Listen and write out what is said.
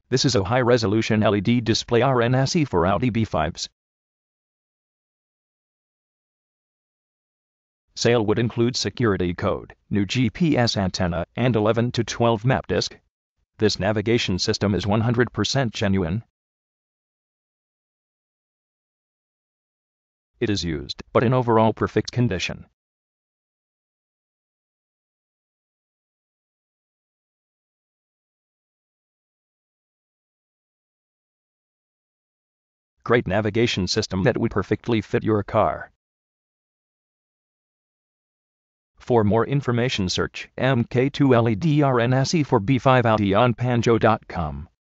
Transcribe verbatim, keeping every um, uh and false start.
This is a high-resolution L E D display R N S E for Audi B fives. Sale would include security code, new G P S antenna, and eleven to twelve map disc. This navigation system is one hundred percent genuine. It is used, but in overall perfect condition. Great navigation system that would perfectly fit your car. For more information, search M K two L E D R N S-E for B five Audi on Panjo dot com.